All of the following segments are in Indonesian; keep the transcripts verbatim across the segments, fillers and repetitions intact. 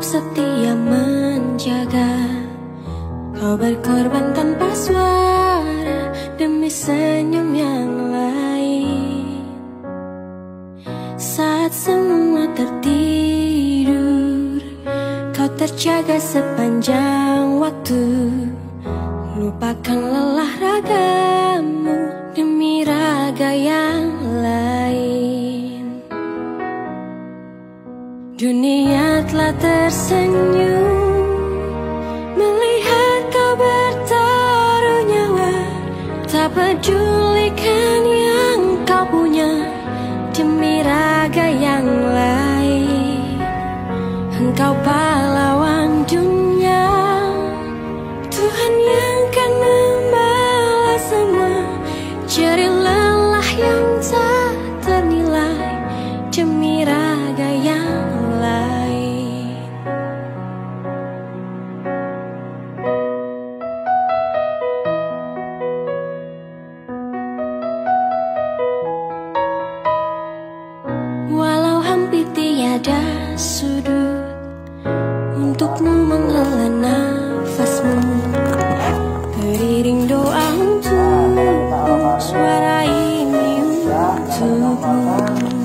setia menjaga. Kau berkorban tanpa suara demi senyum yang lain. Saat semua tertidur, kau terjaga sepanjang waktu. Lupakan lelah ragamu demi raga yang lain. Dunia telah tersenyum melihat kau bertaruh nyawa. Tak pedulikan yang kau punya demi raga yang lain. Engkau pahlawan dunia, Tuhan yang kan membalas semua. Jerih lelah yang tak ternilai demi raga yang lain. Walau hampir tiada sudut untukmu menghela nafasmu, beriring doa untukmu, suara ini untukmu.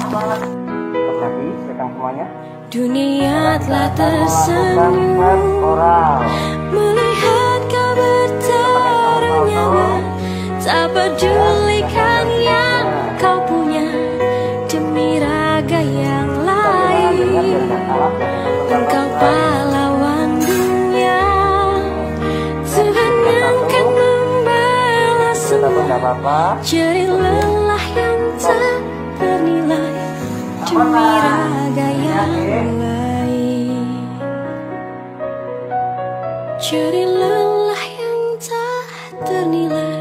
Dunia telah tersenyum melihat kau bertaruh nyawa. Tak pedulikan yang kau punya demi raga yang lain. Engkau pahlawan dunia, Tuhan yang kan membalas semua. Jerih lelah yang tak ternilai demi raga yang lain. Jerih lelah yang tak ternilai